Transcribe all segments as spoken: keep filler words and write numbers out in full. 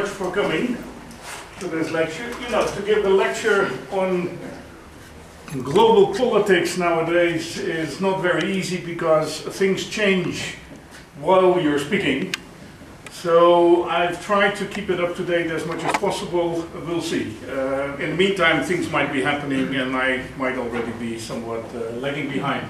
much for coming to this lecture. You know, to give a lecture on global politics nowadays is not very easy because things change while you're speaking. So I've tried to keep it up to date as much as possible. We'll see. Uh, in the meantime, things might be happening and I might already be somewhat uh, lagging behind.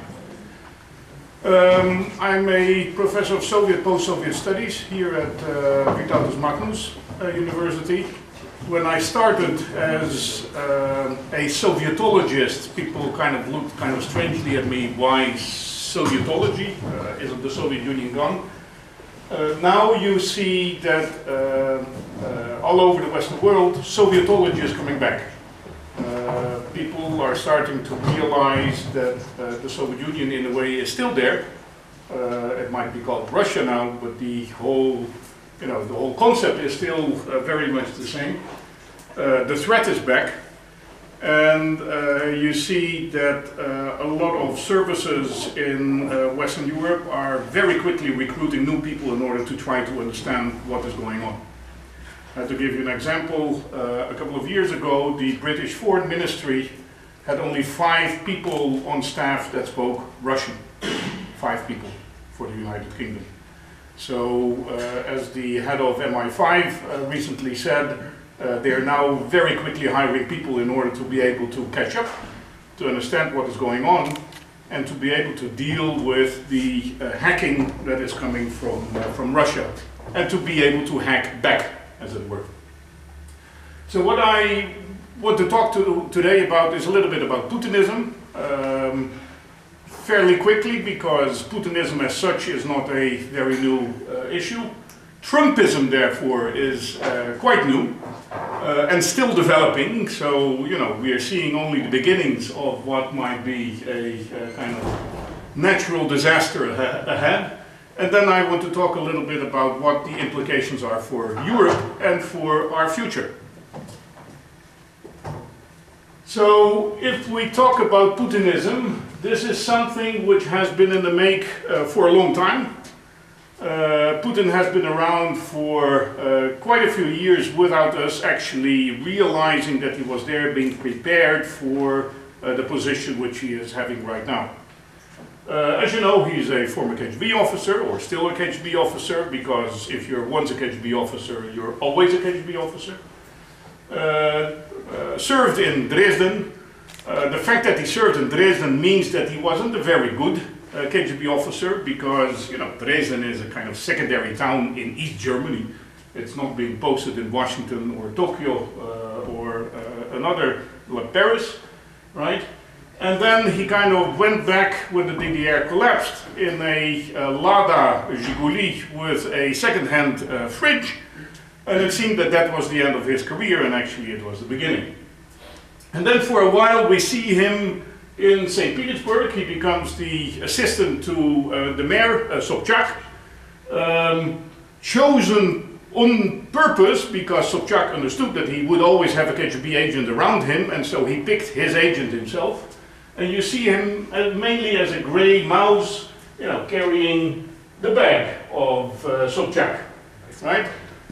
Um, I'm a professor of Soviet post-Soviet studies here at uh, Vytautas Magnus uh, University. When I started as uh, a Sovietologist, people kind of looked kind of strangely at me. Why Sovietology? Uh, isn't the Soviet Union gone? Uh, now you see that uh, uh, all over the Western world, Sovietology is coming back. Uh, people are starting to realize that uh, the Soviet Union in a way is still there. Uh, it might be called Russia now, but the whole, you know, the whole concept is still uh, very much the same. Uh, the threat is back, and uh, you see that uh, a lot of services in uh, Western Europe are very quickly recruiting new people in order to try to understand what is going on. Uh, to give you an example, uh, a couple of years ago, the British Foreign Ministry had only five people on staff that spoke Russian. Five people for the United Kingdom. So, uh, as the head of M I five uh, recently said, uh, they are now very quickly hiring people in order to be able to catch up, to understand what is going on, and to be able to deal with the uh, hacking that is coming from, uh, from Russia, and to be able to hack back, as it were. So what I want to talk to today about is a little bit about Putinism, um, fairly quickly, because Putinism as such is not a very new uh, issue. Trumpism, therefore, is uh, quite new uh, and still developing. So, you know, we are seeing only the beginnings of what might be a, a kind of natural disaster ahead. And then I want to talk a little bit about what the implications are for Europe and for our future. So, if we talk about Putinism, this is something which has been in the make uh, for a long time. Uh, Putin has been around for uh, quite a few years without us actually realizing that he was there, being prepared for uh, the position which he is having right now. Uh, as you know, he's a former K G B officer, or still a K G B officer, because if you're once a K G B officer, you're always a K G B officer. Uh, uh, served in Dresden. Uh, the fact that he served in Dresden means that he wasn't a very good uh, K G B officer, because, you know, Dresden is a kind of secondary town in East Germany. It's not being posted in Washington or Tokyo uh, or uh, another, like Paris, right? And then he kind of went back when the D D R collapsed in a uh, Lada Zhiguli with a second-hand uh, fridge, and it seemed that that was the end of his career, and actually it was the beginning. And then for a while we see him in Saint Petersburg. He becomes the assistant to uh, the mayor, uh, Sobchak, um, chosen on purpose because Sobchak understood that he would always have a K G B agent around him, and so he picked his agent himself. And you see him uh, mainly as a grey mouse, you know, carrying the bag of uh, Sobchak, right?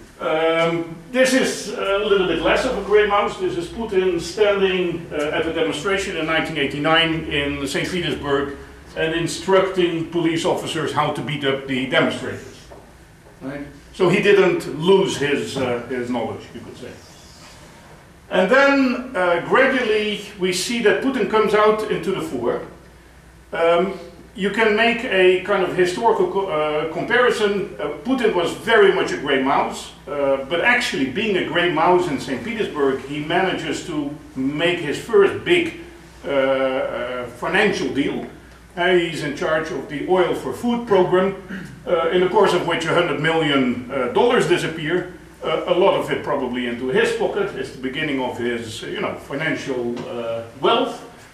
Um, this is a little bit less of a grey mouse. This is Putin standing uh, at a demonstration in nineteen eighty-nine in Saint Petersburg and instructing police officers how to beat up the demonstrators. Right? So he didn't lose his, uh, his knowledge, you could say. And then uh, gradually we see that Putin comes out into the fore. Um, You can make a kind of historical co uh, comparison. Uh, Putin was very much a grey mouse, uh, but actually being a grey mouse in Saint Petersburg, he manages to make his first big uh, uh, financial deal. Uh, he's in charge of the Oil for Food program, uh, in the course of which one hundred million dollars uh, disappear. Uh, a lot of it probably into his pocket. It's the beginning of his, you know, financial uh, wealth.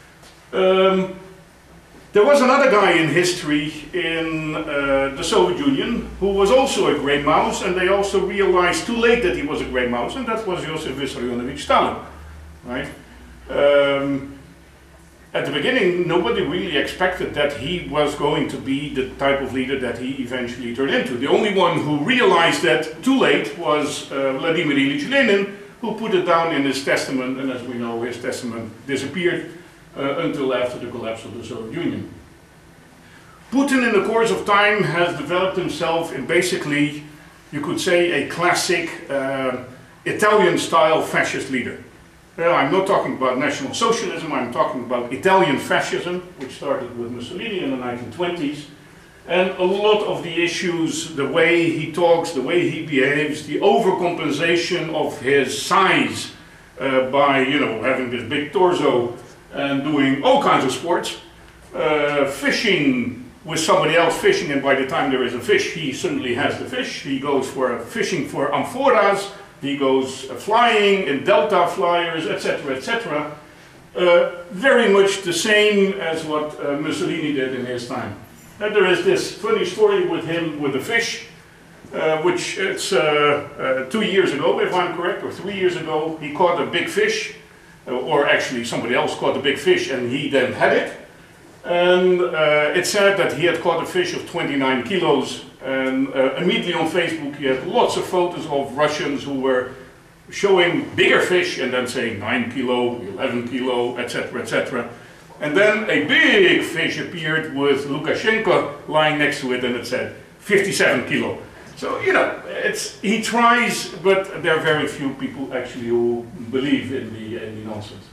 Um, There was another guy in history in uh, the Soviet Union who was also a grey mouse, and they also realized too late that he was a grey mouse, and that was Joseph Vissarionovich Stalin, right? Um, at the beginning, nobody really expected that he was going to be the type of leader that he eventually turned into. The only one who realized that too late was uh, Vladimir Ilyich Lenin, who put it down in his testament, and as we know, his testament disappeared uh, until after the collapse of the Soviet Union. Putin, in the course of time, has developed himself in basically, you could say, a classic uh, Italian-style fascist leader. Well, I'm not talking about National Socialism, I'm talking about Italian fascism, which started with Mussolini in the nineteen twenties. And a lot of the issues, the way he talks, the way he behaves, the overcompensation of his size uh, by, you know, having this big torso and doing all kinds of sports, uh, fishing with somebody else fishing, and by the time there is a fish, he suddenly has the fish. He goes for fishing for amphoras. He goes uh, flying in Delta flyers, et cetera, et cetera. Uh, very much the same as what uh, Mussolini did in his time. And there is this funny story with him with the fish, uh, which it's uh, uh, two years ago, if I'm correct, or three years ago, he caught a big fish, uh, or actually somebody else caught a big fish and he then had it. And uh, it said that he had caught a fish of twenty-nine kilos, and uh, immediately on Facebook he had lots of photos of Russians who were showing bigger fish and then saying nine kilo, eleven kilo, et cetera, et cetera. And then a big fish appeared with Lukashenko lying next to it, and it said fifty-seven kilo. So, you know, it's, he tries, but there are very few people actually who believe in the, in the nonsense.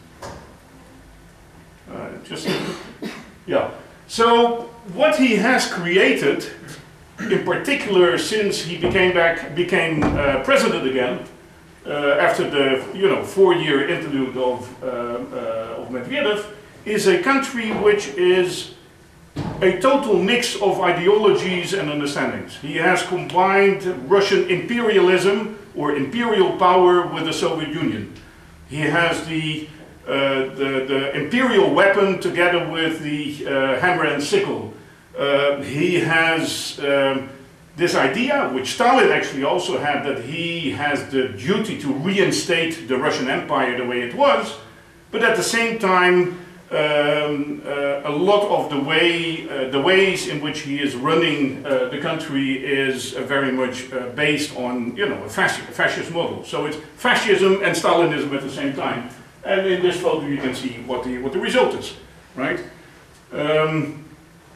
Uh, just... Yeah, so what he has created, in particular since he became back, became uh, president again, uh, after the, you know, four-year interlude of, uh, uh, of Medvedev, is a country which is a total mix of ideologies and understandings. He has combined Russian imperialism, or imperial power, with the Soviet Union. He has the Uh, the, the imperial weapon together with the uh, hammer and sickle. Uh, he has um, this idea, which Stalin actually also had, that he has the duty to reinstate the Russian Empire the way it was, but at the same time um, uh, a lot of the way, uh, the ways in which he is running uh, the country is uh, very much uh, based on, you know, a fascist, a fascist model. So it's fascism and Stalinism at the same time. And in this photo you can see what the, what the result is, right? Um,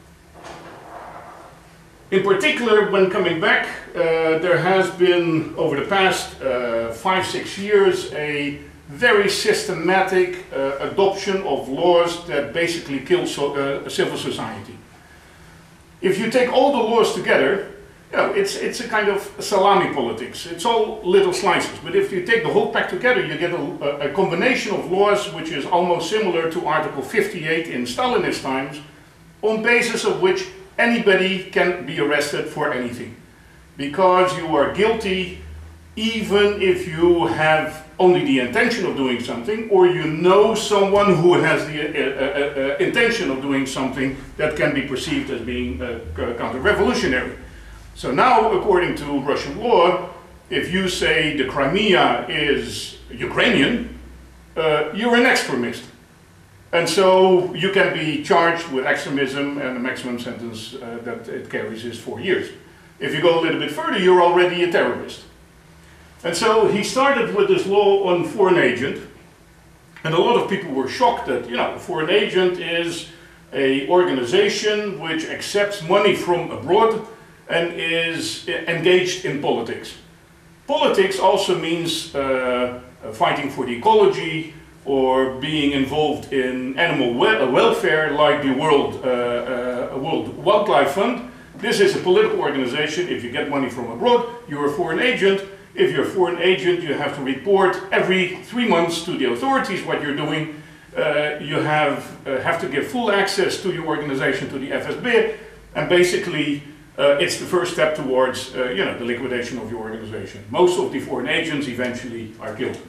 in particular, when coming back, uh, there has been, over the past uh, five, six years, a very systematic uh, adoption of laws that basically kill so, uh, civil society. If you take all the laws together, you know, it's, it's a kind of salami politics. It's all little slices. But if you take the whole pack together, you get a, a combination of laws which is almost similar to Article fifty-eight in Stalinist times, on basis of which anybody can be arrested for anything. Because you are guilty even if you have only the intention of doing something, or you know someone who has the uh, uh, uh, intention of doing something that can be perceived as being uh, counter-revolutionary. So now, according to Russian law, if you say the Crimea is Ukrainian, uh, you're an extremist. And so you can be charged with extremism, and the maximum sentence uh, that it carries is four years. If you go a little bit further, you're already a terrorist. And so he started with this law on foreign agent, and a lot of people were shocked that, you know, a foreign agent is an organization which accepts money from abroad and is engaged in politics. Politics also means uh, fighting for the ecology or being involved in animal wel welfare, like the World, uh, uh, World Wildlife Fund. This is a political organization. If you get money from abroad, you're a foreign agent. If you're a foreign agent, you have to report every three months to the authorities what you're doing. Uh, you have, uh, have to give full access to your organization to the F S B, and basically Uh, it's the first step towards uh, you know, the liquidation of your organization. Most of the foreign agents eventually are killed.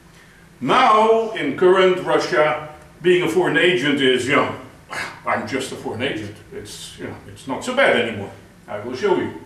Now, in current Russia, being a foreign agent is, you know, I'm just a foreign agent. It's, you know, it's not so bad anymore. I will show you.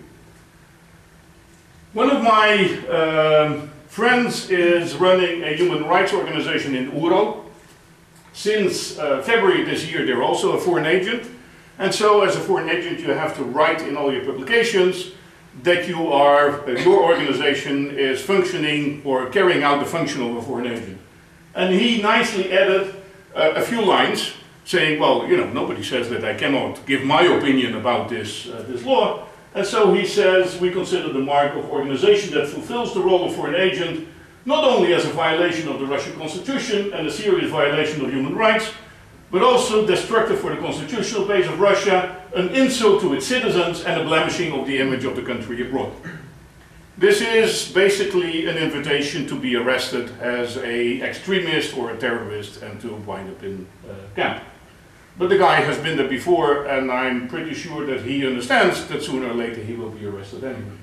One of my um, friends is running a human rights organization in Ural. Since uh, February this year, they're also a foreign agent. And so as a foreign agent, you have to write in all your publications that you are, uh, your organization is functioning or carrying out the function of a foreign agent. And he nicely added uh, a few lines saying, well, you know, nobody says that I cannot give my opinion about this, uh, this law. And so he says, we consider the mark of organization that fulfills the role of foreign agent not only as a violation of the Russian constitution and a serious violation of human rights, but also destructive for the constitutional base of Russia, an insult to its citizens and a blemishing of the image of the country abroad. This is basically an invitation to be arrested as an extremist or a terrorist and to wind up in uh, camp. But the guy has been there before, and I'm pretty sure that he understands that sooner or later he will be arrested anyway.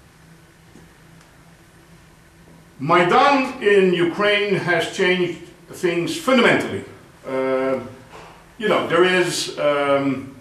Maidan in Ukraine has changed things fundamentally. Uh, you know, there is um,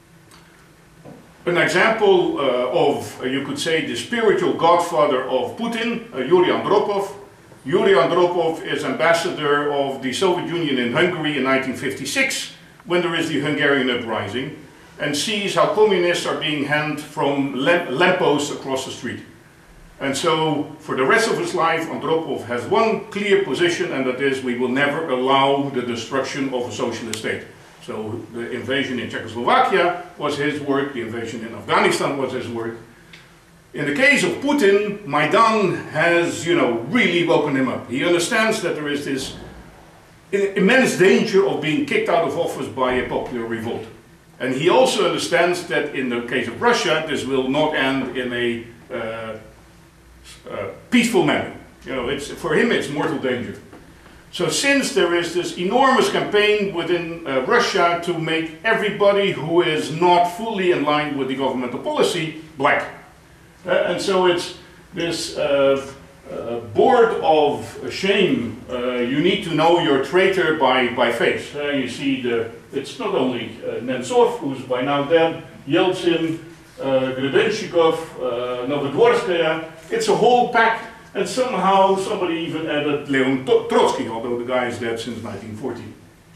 an example uh, of, uh, you could say, the spiritual godfather of Putin, uh, Yuri Andropov. Yuri Andropov is ambassador of the Soviet Union in Hungary in nineteen fifty-six, when there is the Hungarian uprising, and sees how communists are being hanged from lamp lampposts across the street. And so, for the rest of his life, Andropov has one clear position, and that is, we will never allow the destruction of a socialist state. So, the invasion in Czechoslovakia was his work, the invasion in Afghanistan was his work. In the case of Putin, Maidan has, you know, really woken him up. He understands that there is this immense danger of being kicked out of office by a popular revolt. And he also understands that in the case of Russia, this will not end in a uh, uh, peaceful manner. You know, it's, for him it's mortal danger. So since there is this enormous campaign within uh, Russia to make everybody who is not fully in line with the governmental policy black. Uh, and so it's this uh, uh, board of shame. Uh, you need to know your traitor by, by face. Uh, you see, the, it's not only uh, Nemtsov, who's by now dead, Yeltsin, uh, Grebenshikov, uh, Novodvorskaya. It's a whole pack. And somehow somebody even added Leon Trotsky, although the guy is dead since nineteen forty.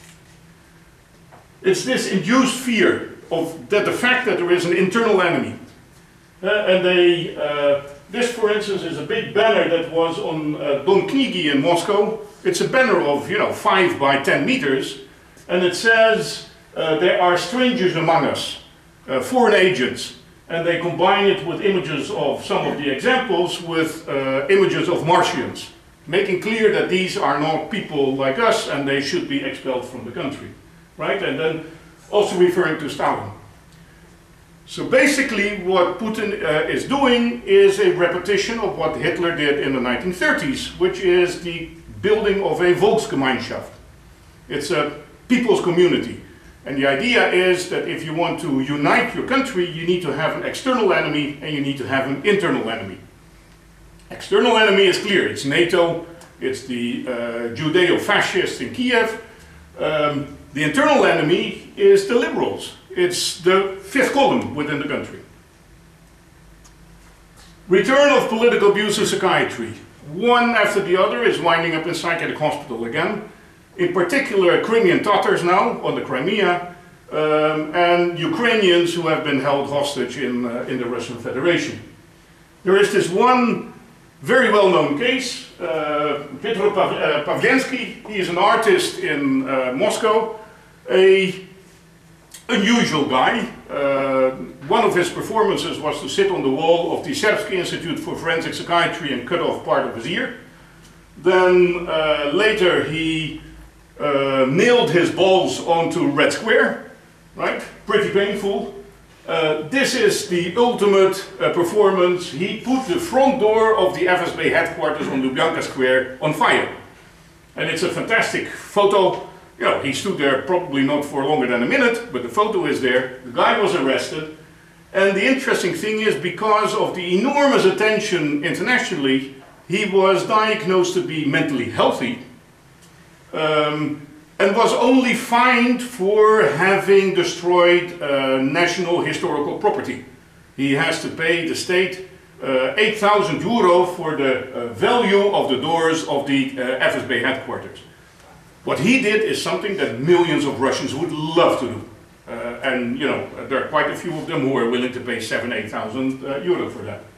It's this induced fear of that the fact that there is an internal enemy. Uh, and they, uh, this, for instance, is a big banner that was on uh, Dom Knigi in Moscow. It's a banner of, you know, five by ten meters, and it says, uh, there are strangers among us, uh, foreign agents. And they combine it with images of some of the examples with uh, images of Martians, making clear that these are not people like us and they should be expelled from the country, right? And then also referring to Stalin. So basically what Putin uh, is doing is a repetition of what Hitler did in the nineteen thirties, which is the building of a Volksgemeinschaft. It's a people's community. And the idea is that if you want to unite your country, you need to have an external enemy and you need to have an internal enemy. External enemy is clear. It's NATO, it's the uh, Judeo-fascists in Kiev. Um, the internal enemy is the liberals. It's the fifth column within the country. Return of political abuse in psychiatry. One after the other is winding up in psychiatric hospital again. In particular, Crimean Tatars now on the Crimea, um, and Ukrainians who have been held hostage in, uh, in the Russian Federation. There is this one very well-known case, uh, Petro Pav uh, Pavlensky. He is an artist in uh, Moscow, a unusual guy. Uh, one of his performances was to sit on the wall of the Serbsky Institute for Forensic Psychiatry and cut off part of his ear. Then uh, later he Uh, nailed his balls onto Red Square, right? Pretty painful. Uh, this is the ultimate uh, performance. He put the front door of the F S B headquarters on Lubyanka Square on fire. And it's a fantastic photo. You know, he stood there probably not for longer than a minute, but the photo is there. The guy was arrested. And the interesting thing is, because of the enormous attention internationally, he was diagnosed to be mentally healthy. Um, and was only fined for having destroyed uh, national historical property. He has to pay the state uh, eight thousand euro for the uh, value of the doors of the uh, F S B headquarters. What he did is something that millions of Russians would love to do. Uh, and, you know, there are quite a few of them who are willing to pay seven, eight thousand uh, euro for that.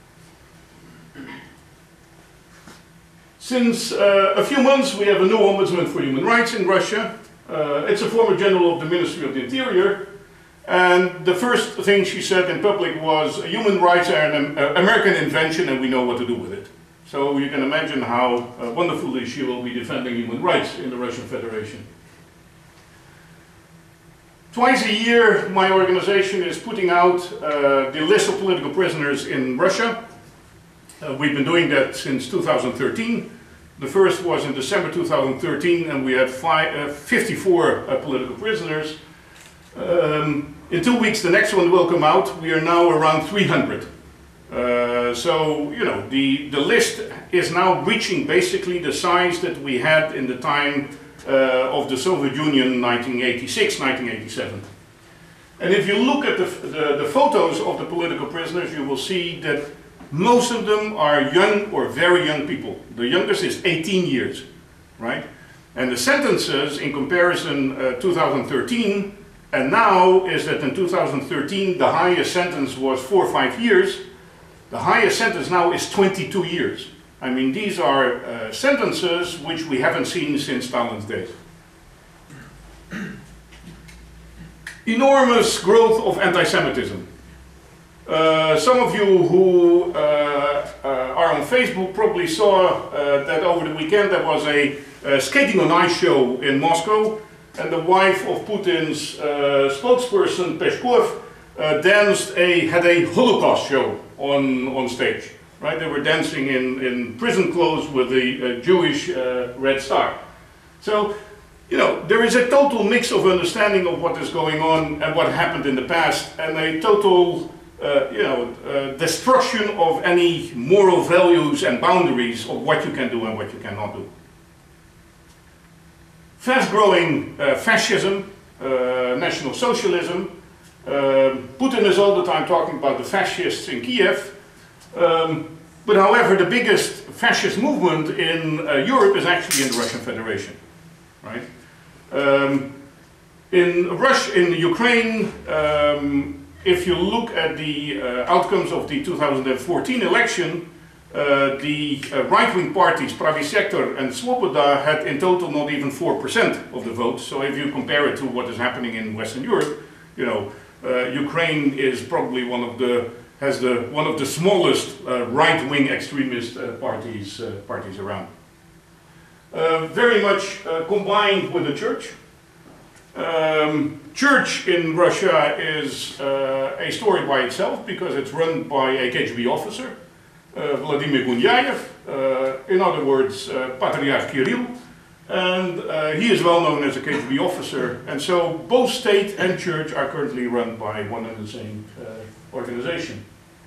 Since uh, a few months, we have a new Ombudsman for Human Rights in Russia. Uh, it's a former general of the Ministry of the Interior. And the first thing she said in public was, human rights are an uh, American invention and we know what to do with it. So you can imagine how uh, wonderfully she will be defending human rights in the Russian Federation. Twice a year, my organization is putting out uh, the list of political prisoners in Russia. Uh, we've been doing that since two thousand thirteen. The first was in December two thousand thirteen, and we had five, uh, fifty-four uh, political prisoners. Um, in two weeks, the next one will come out. We are now around three hundred. Uh, so, you know, the, the list is now reaching basically the size that we had in the time uh, of the Soviet Union, nineteen eighty-six, nineteen eighty-seven. And if you look at the, the, the photos of the political prisoners, you will see that most of them are young or very young people. The youngest is eighteen years, right? And the sentences in comparison uh, two thousand thirteen and now is that in two thousand thirteen the highest sentence was four or five years. The highest sentence now is twenty-two years. I mean, these are uh, sentences which we haven't seen since Stalin's days. Enormous growth of anti-Semitism. Uh, some of you who uh, uh, are on Facebook probably saw uh, that over the weekend there was a, a skating on ice show in Moscow, and the wife of Putin's uh, spokesperson Peskov uh, danced a had a Holocaust show on on stage. Right, they were dancing in in prison clothes with a, a Jewish uh, red star. So, you know, there is a total mix of understanding of what is going on and what happened in the past, and a total Uh, you know, uh, destruction of any moral values and boundaries of what you can do and what you cannot do. Fast-growing uh, fascism, uh, National Socialism. Uh, Putin is all the time talking about the fascists in Kiev. Um, but however, the biggest fascist movement in uh, Europe is actually in the Russian Federation, right? Um, in Russia, in Ukraine, um, if you look at the uh, outcomes of the two thousand fourteen election, uh, the uh, right-wing parties, Pravy Sektor and Svoboda, had in total not even four percent of the votes. So if you compare it to what is happening in Western Europe, you know, uh, Ukraine is probably one of the, has the, one of the smallest uh, right-wing extremist uh, parties, uh, parties around. Uh, very much uh, combined with the church. Um, church in Russia is uh, a story by itself because it's run by a K G B officer, uh, Vladimir Gunyayev, uh, in other words, uh, Patriarch Kirill, and uh, he is well known as a K G B officer, and so both state and church are currently run by one and the same uh, organization.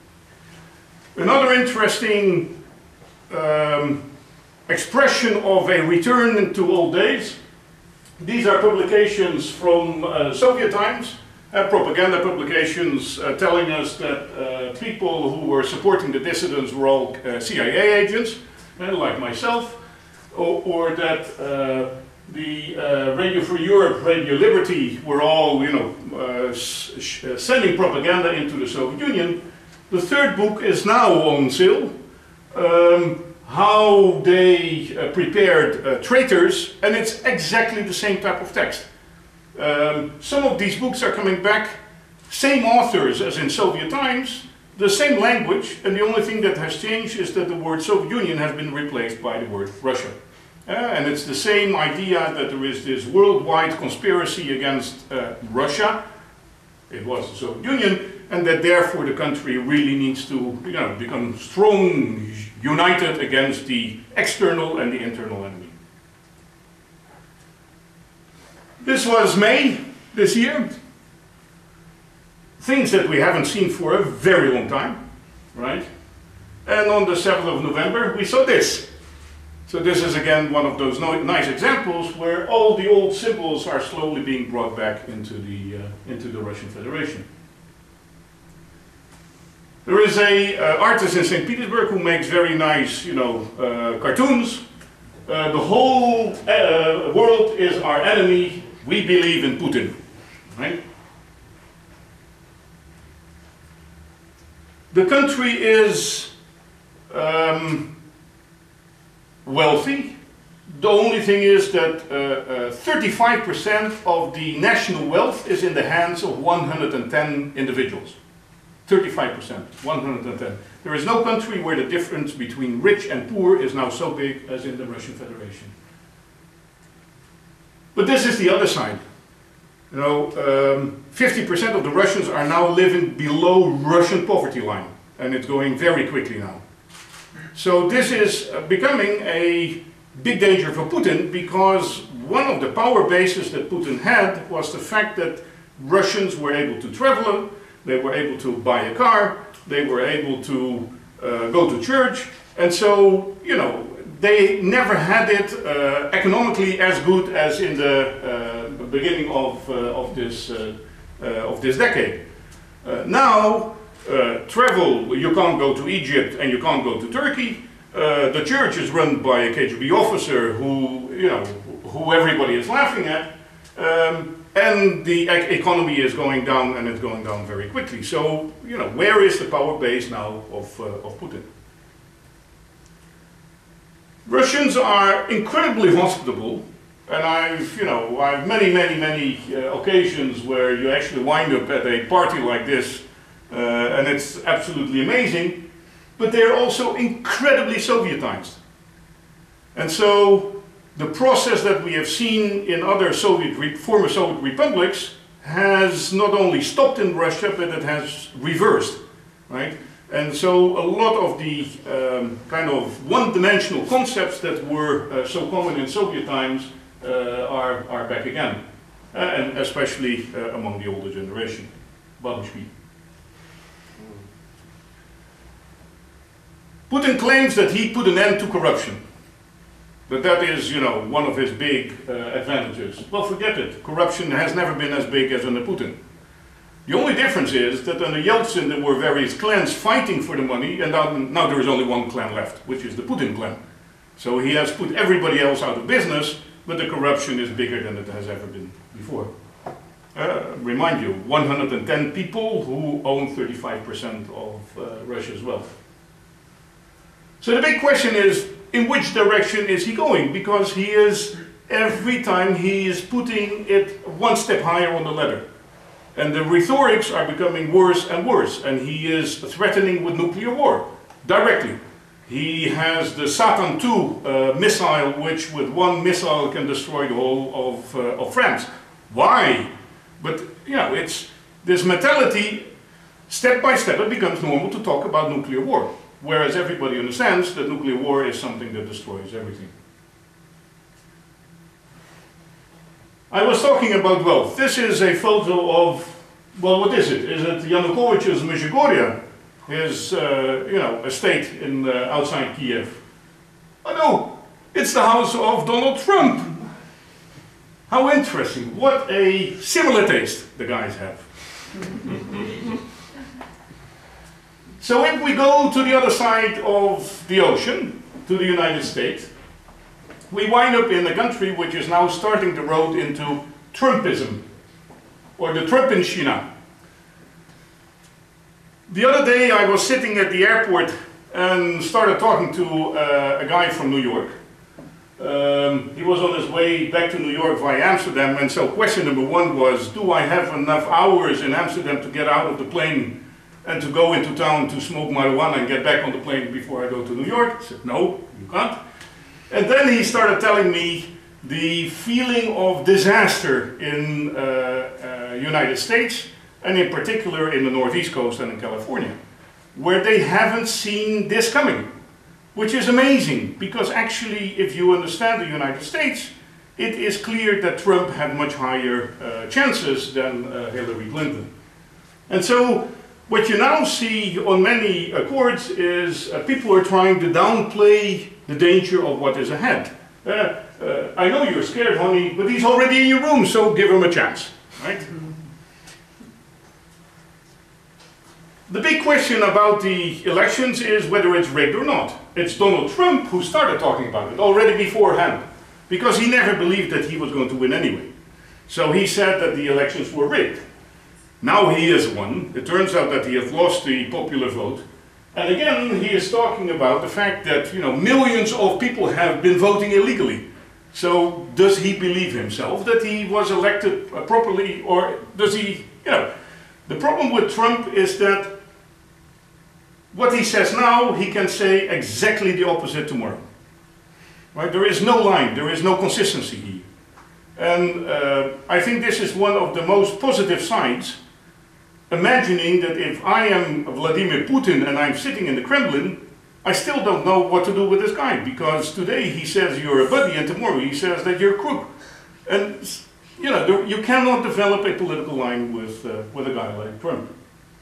Another interesting um, expression of a return to old days. These are publications from uh, Soviet times, uh, propaganda publications uh, telling us that uh, people who were supporting the dissidents were all uh, C I A agents, uh, like myself, or, or that uh, the uh, Radio Free Europe, Radio Liberty were all, you know, uh, sending propaganda into the Soviet Union. The third book is now on sale. Um, how they uh, prepared uh, traitors, and it's exactly the same type of text. Um, some of these books are coming back, same authors as in Soviet times, the same language, and the only thing that has changed is that the word Soviet Union has been replaced by the word Russia. Uh, and it's the same idea that there is this worldwide conspiracy against uh, Russia, it was the Soviet Union, and that therefore the country really needs to, you know, become strong, united against the external and the internal enemy. This was May this year. Things that we haven't seen for a very long time, right? And on the seventh of November we saw this. So this is again one of those no nice examples where all the old symbols are slowly being brought back into the, uh, into the Russian Federation. There is a uh, artist in Saint Petersburg who makes very nice, you know, uh, cartoons. uh, the whole uh, world is our enemy, we believe in Putin, right? The country is um, wealthy. The only thing is that thirty-five percent uh, uh, of the national wealth is in the hands of one hundred ten individuals. thirty-five percent, one hundred ten. There is no country where the difference between rich and poor is now so big as in the Russian Federation. But this is the other side. You know, fifty percent um, of the Russians are now living below Russian poverty line, and it's going very quickly now. So this is uh, becoming a big danger for Putin, because one of the power bases that Putin had was the fact that Russians were able to travel, they were able to buy a car, they were able to uh, go to church, and so, you know, they never had it uh, economically as good as in the uh, beginning of, uh, of, this, uh, uh, of this decade. Uh, now, uh, travel, you can't go to Egypt and you can't go to Turkey. Uh, the church is run by a K G B officer who, you know, who everybody is laughing at. Um, and the e economy is going down, and it's going down very quickly. So, you know, where is the power base now of, uh, of Putin? Russians are incredibly hospitable, and I've, you know, I've many, many, many uh, occasions where you actually wind up at a party like this, uh, and it's absolutely amazing, but they're also incredibly Sovietized. And so the process that we have seen in other Soviet, former Soviet republics has not only stopped in Russia, but it has reversed, right? And so a lot of the um, kind of one-dimensional concepts that were uh, so common in Soviet times uh, are, are back again, uh, and especially uh, among the older generation, Babushki. Putin claims that he put an end to corruption, that that is, you know, one of his big uh, advantages. Well, forget it. Corruption has never been as big as under Putin. The only difference is that under Yeltsin there were various clans fighting for the money, and now, now there is only one clan left, which is the Putin clan. So he has put everybody else out of business, but the corruption is bigger than it has ever been before. Uh, remind you, one hundred ten people who own thirty-five percent of uh, Russia's wealth. So the big question is, in which direction is he going? Because he is, every time he is putting it one step higher on the ladder. And the rhetorics are becoming worse and worse, and he is threatening with nuclear war, directly. He has the Satan two uh, missile, which with one missile can destroy the whole of, uh, of France. Why? But, you know, it's this mentality, step by step, it becomes normal to talk about nuclear war. Whereas everybody understands that nuclear war is something that destroys everything. I was talking about wealth. This is a photo of, well, what is it? Is it Yanukovych's Mezhigorya, his, uh, you know, estate in uh, outside Kiev? Oh no, it's the house of Donald Trump. How interesting! What a similar taste the guys have. So if we go to the other side of the ocean, to the United States, we wind up in a country which is now starting the road into Trumpism, or the Trumpenchina. The other day I was sitting at the airport and started talking to uh, a guy from New York. Um, he was on his way back to New York via Amsterdam, and so question number one was, do I have enough hours in Amsterdam to get out of the plane and to go into town to smoke marijuana and get back on the plane before I go to New York? I said, no, you can't. And then he started telling me the feeling of disaster in uh, uh, United States, and in particular in the Northeast coast and in California, where they haven't seen this coming, which is amazing, because actually if you understand the United States, it is clear that Trump had much higher uh, chances than uh, Hillary Clinton. And so what you now see on many accords is uh, people are trying to downplay the danger of what is ahead. Uh, uh, I know you're scared, honey, but he's already in your room, so give him a chance, right? the big question about the elections is whether it's rigged or not. It's Donald Trump who started talking about it already beforehand, because he never believed that he was going to win anyway. So he said that the elections were rigged. Now he has won. It turns out that he has lost the popular vote. And again, he is talking about the fact that, you know, millions of people have been voting illegally. So does he believe himself that he was elected uh, properly, or does he, you know, the problem with Trump is that what he says now, he can say exactly the opposite tomorrow. Right? There is no line, there is no consistency here. And uh, I think this is one of the most positive sides, imagining that if I am Vladimir Putin and I'm sitting in the Kremlin, I still don't know what to do with this guy, because today he says you're a buddy and tomorrow he says that you're a crook. And you know, there, you cannot develop a political line with, uh, with a guy like Trump.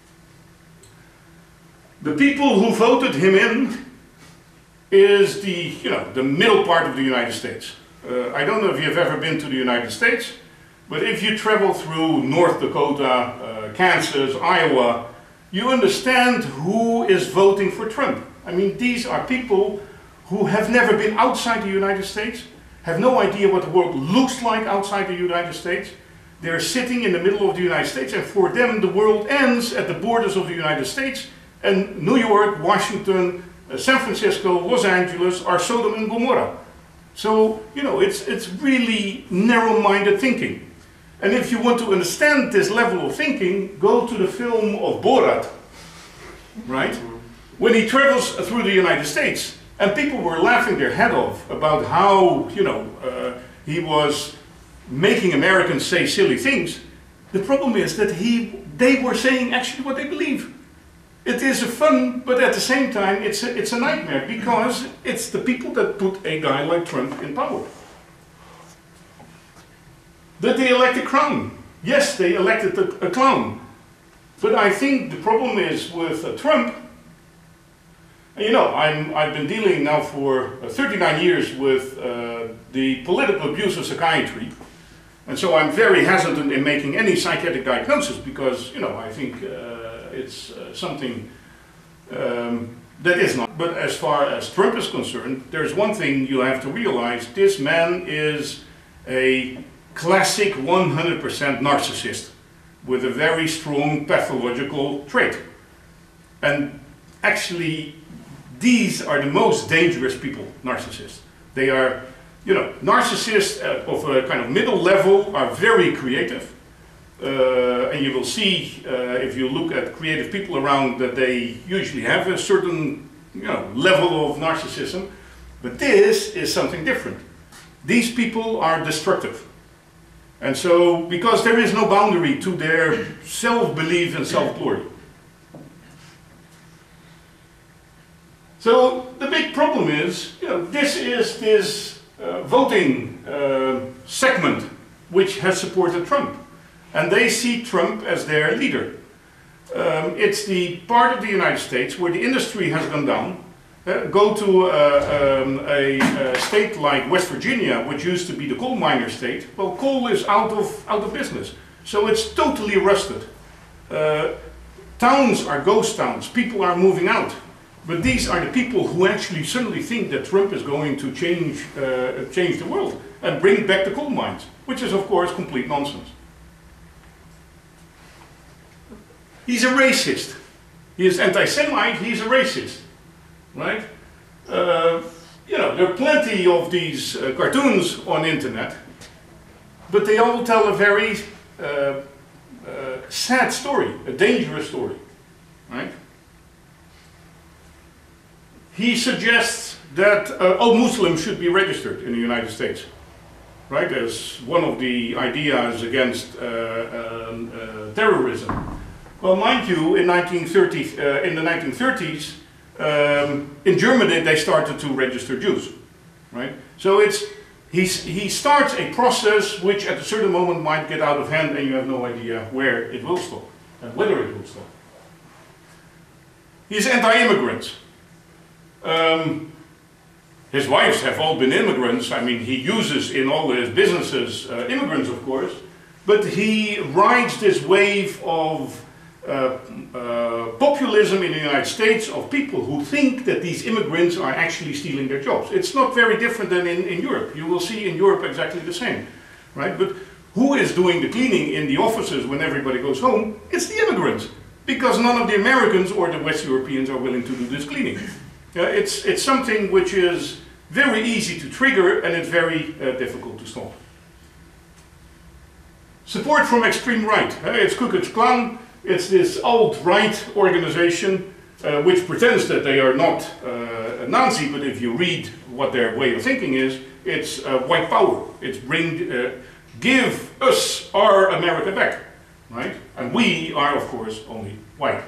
The people who voted him in is the, you know, the middle part of the United States. Uh, I don't know if you've ever been to the United States, but if you travel through North Dakota, uh, Kansas, Iowa, you understand who is voting for Trump. I mean, these are people who have never been outside the United States, have no idea what the world looks like outside the United States. They're sitting in the middle of the United States, and for them the world ends at the borders of the United States, and New York, Washington, uh, San Francisco, Los Angeles are Sodom and Gomorrah. So, you know, it's, it's really narrow-minded thinking. And if you want to understand this level of thinking, go to the film of Borat, right? When he travels through the United States, and people were laughing their head off about how, you know, uh, he was making Americans say silly things. The problem is that he, they were saying actually what they believe. It is a fun, but at the same time it's a, it's a nightmare, because it's the people that put a guy like Trump in power. Did they elect a clown? Yes, they elected a, a clown. But I think the problem is with uh, Trump, and you know, I'm, I've been dealing now for uh, thirty-nine years with uh, the political abuse of psychiatry. And so I'm very hesitant in making any psychiatric diagnosis, because, you know, I think uh, it's uh, something um, that is not. But as far as Trump is concerned, there's one thing you have to realize: this man is a classic one hundred percent narcissist with a very strong pathological trait. And actually, these are the most dangerous people, narcissists. They are, you know, narcissists of a kind of middle level are very creative. Uh, and you will see, uh, if you look at creative people around, that they usually have a certain, you know, level of narcissism. But this is something different. These people are destructive. And so, because there is no boundary to their self-belief and self-glory. So the big problem is, you know, this is this uh, voting uh, segment which has supported Trump. And they see Trump as their leader. Um, it's the part of the United States where the industry has gone down. Uh, go to uh, um, a, a state like West Virginia, which used to be the coal miner state. Well, coal is out of, out of business. So it's totally rusted. Uh, towns are ghost towns. People are moving out. But these are the people who actually suddenly think that Trump is going to change, uh, change the world and bring back the coal mines, which is of course complete nonsense. He's a racist. He is anti-Semite, he's a racist, right? Uh, you know, there are plenty of these uh, cartoons on the internet, but they all tell a very uh, uh, sad story, a dangerous story, right? He suggests that uh, all Muslims should be registered in the United States, right? As one of the ideas against uh, um, uh, terrorism. Well, mind you, in, nineteen thirty, uh, in the nineteen thirties, um, in Germany they started to register Jews, right? So it's, he's, he starts a process which at a certain moment might get out of hand, and you have no idea where it will stop and whether it will stop. He's anti-immigrant. Um, his wives have all been immigrants. I mean, he uses in all his businesses uh, immigrants, of course, but he rides this wave of uh, uh, populism in the United States of people who think that these immigrants are actually stealing their jobs. It's not very different than in, in Europe. You will see in Europe exactly the same, right? But who is doing the cleaning in the offices when everybody goes home? It's the immigrants, because none of the Americans or the West Europeans are willing to do this cleaning. Uh, it's, it's something which is very easy to trigger, and it's very uh, difficult to stop. Support from extreme right. Uh, it's Ku Klux Klan. It's this alt-right organization uh, which pretends that they are not uh, a Nazi, but if you read what their way of thinking is, it's uh, white power. It's bring, uh, give us our America back, right? And we are, of course, only white.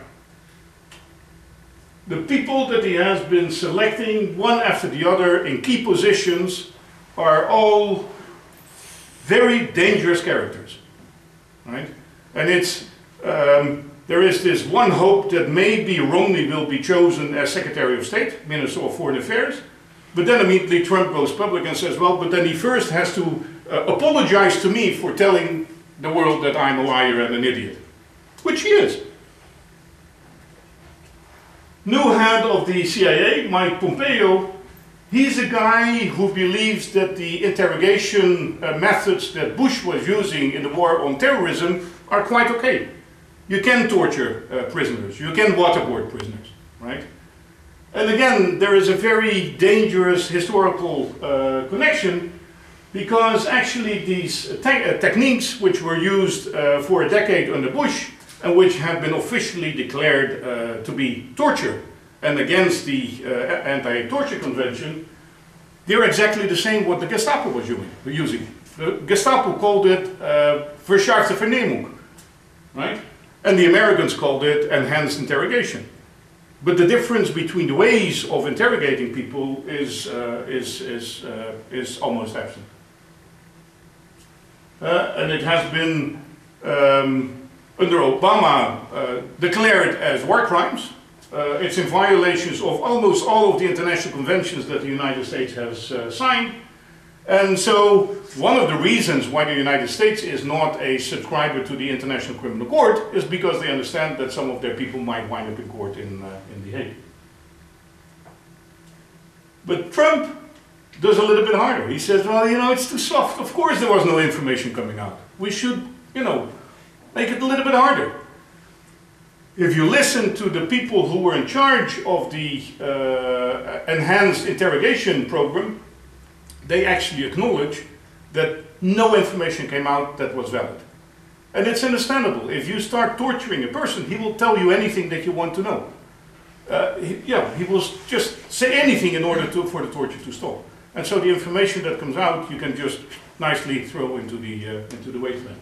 The people that he has been selecting one after the other in key positions are all very dangerous characters, right? And it's, um, there is this one hope that maybe Romney will be chosen as Secretary of State, Minister of Foreign Affairs, but then immediately Trump goes public and says, well, but then he first has to uh, apologize to me for telling the world that I'm a liar and an idiot, which he is. New head of the C I A, Mike Pompeo, he's a guy who believes that the interrogation uh, methods that Bush was using in the war on terrorism are quite okay. You can torture uh, prisoners, you can waterboard prisoners, right? And again, there is a very dangerous historical uh, connection, because actually these te uh, techniques which were used uh, for a decade under Bush and which have been officially declared uh, to be torture and against the uh, anti-torture convention, they're exactly the same what the Gestapo was using. The Gestapo called it uh, verschärfte Vernehmung, right? And the Americans called it enhanced interrogation. But the difference between the ways of interrogating people is, uh, is, is, uh, is almost absent. Uh, and it has been um, under Obama uh, declared as war crimes. Uh, it's in violations of almost all of the international conventions that the United States has uh, signed. And so one of the reasons why the United States is not a subscriber to the International Criminal Court is because they understand that some of their people might wind up in court in, uh, in The Hague. But Trump does a little bit harder. He says, well, you know, it's too soft. Of course there was no information coming out. We should, you know, make it a little bit harder. If you listen to the people who were in charge of the uh, enhanced interrogation program, they actually acknowledge that no information came out that was valid. And it's understandable. If you start torturing a person, he will tell you anything that you want to know. Uh, he, yeah, he will just say anything in order to, for the torture to stop. And so the information that comes out, you can just nicely throw into the, uh, into the wasteland.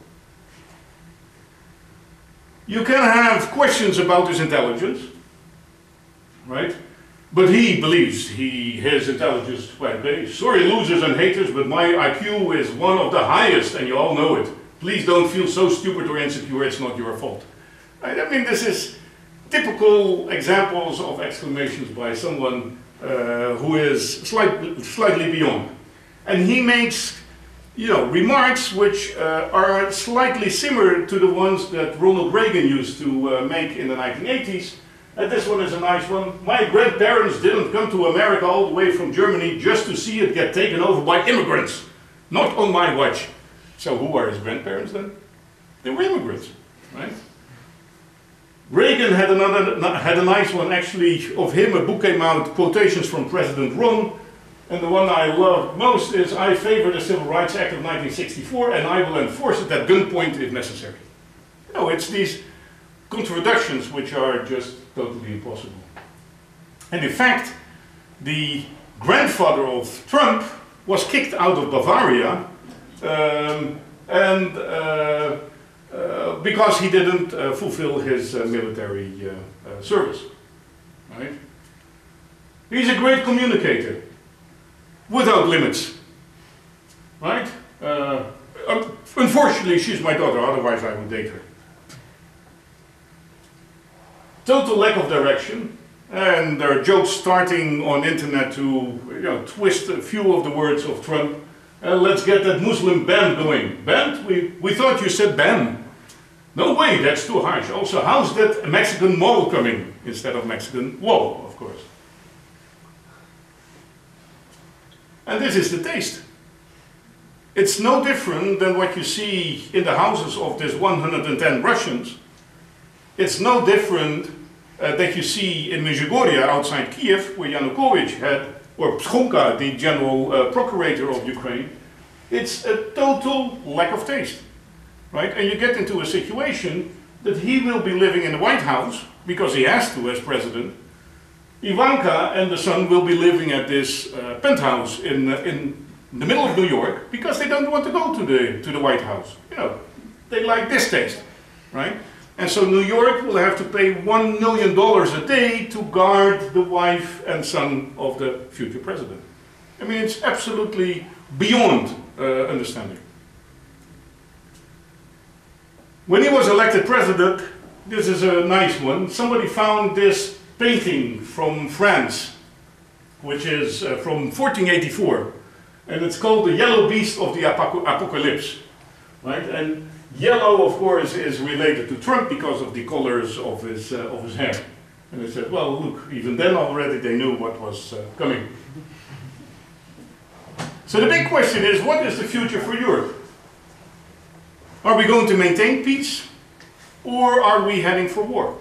You can have questions about his intelligence, right? But he believes he, his intelligence, well, sorry losers and haters, but my I Q is one of the highest and you all know it. Please don't feel so stupid or insecure, it's not your fault. I mean, this is typical examples of exclamations by someone uh, who is slight, slightly beyond. And he makes, you know, remarks which uh, are slightly similar to the ones that Ronald Reagan used to uh, make in the nineteen eighties. And this one is a nice one. My grandparents didn't come to America all the way from Germany just to see it get taken over by immigrants. Not on my watch. So who are his grandparents then? They were immigrants, right? Reagan had another, had a nice one actually of him. A book came out, quotations from President Ron. And the one I love most is, I favor the Civil Rights Act of nineteen sixty-four and I will enforce it at gunpoint if necessary. You know, it's these contradictions which are just totally impossible. And in fact, the grandfather of Trump was kicked out of Bavaria um, and uh, uh, because he didn't uh, fulfill his uh, military uh, uh, service. Right? He's a great communicator, without limits. Right? Uh, unfortunately, she's my daughter, otherwise I would date her. Total lack of direction, and there are jokes starting on internet to, you know, twist a few of the words of Trump. Uh, let's get that Muslim ban going. Ban? We, we thought you said ban. No way, that's too harsh. Also, how's that Mexican model coming instead of Mexican wall, of course. And this is the taste. It's no different than what you see in the houses of these one hundred ten Russians. It's no different uh, that you see in Medjugorje outside Kiev, where Yanukovych had, or Pschonka, the general uh, procurator of Ukraine. It's a total lack of taste, right? And you get into a situation that he will be living in the White House, because he has to as president. Ivanka and the son will be living at this uh, penthouse in, uh, in the middle of New York, because they don't want to go to the, to the White House. You know, they like this taste, right? And so New York will have to pay one million dollars a day to guard the wife and son of the future president. I mean, it's absolutely beyond uh, understanding. When he was elected president, this is a nice one, somebody found this painting from France, which is uh, from fourteen eighty-four, and it's called The Yellow Beast of the Apoc Apocalypse, right? And yellow, of course, is related to Trump because of the colors of his, uh, of his hair. And they said, well, look, even then already they knew what was uh, coming. So the big question is, what is the future for Europe? Are we going to maintain peace, or are we heading for war?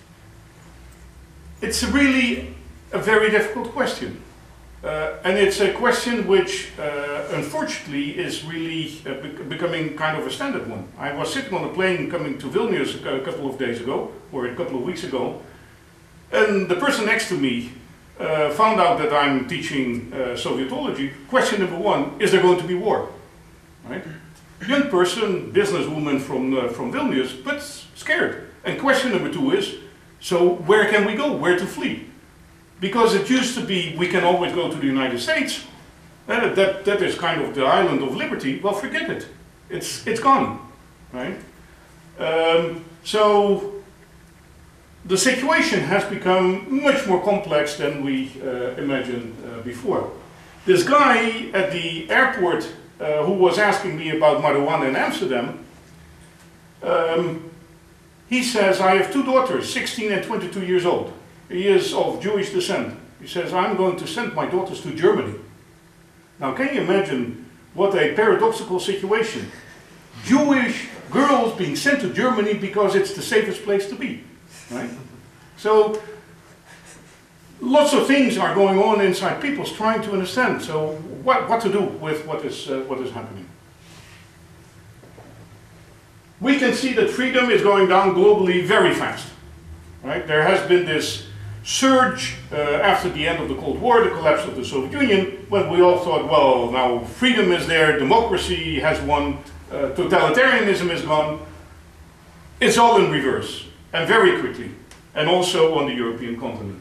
It's really a very difficult question. Uh, and it's a question which, uh, unfortunately, is really uh, be becoming kind of a standard one. I was sitting on a plane coming to Vilnius a, a couple of days ago, or a couple of weeks ago, and the person next to me uh, found out that I'm teaching uh, Sovietology. Question number one, is there going to be war? Right? Young person, businesswoman from, uh, from Vilnius, but scared. And question number two is, so where can we go? Where to flee? Because it used to be, we can always go to the United States. Uh, that, that is kind of the island of liberty. Well, forget it. It's, it's gone, right? Um, so the situation has become much more complex than we uh, imagined uh, before. This guy at the airport uh, who was asking me about marijuana in Amsterdam, um, he says, I have two daughters, sixteen and twenty-two years old. He is of Jewish descent. He says, I'm going to send my daughters to Germany. Now, can you imagine what a paradoxical situation? Jewish girls being sent to Germany because it's the safest place to be, right? So, lots of things are going on inside people's trying to understand. So, what, what to do with what is, uh, what is happening? We can see that freedom is going down globally very fast, right? There has been this surge uh, after the end of the Cold War, the collapse of the Soviet Union, when we all thought, well, now freedom is there, democracy has won, uh, totalitarianism is gone. It's all in reverse, and very quickly, and also on the European continent.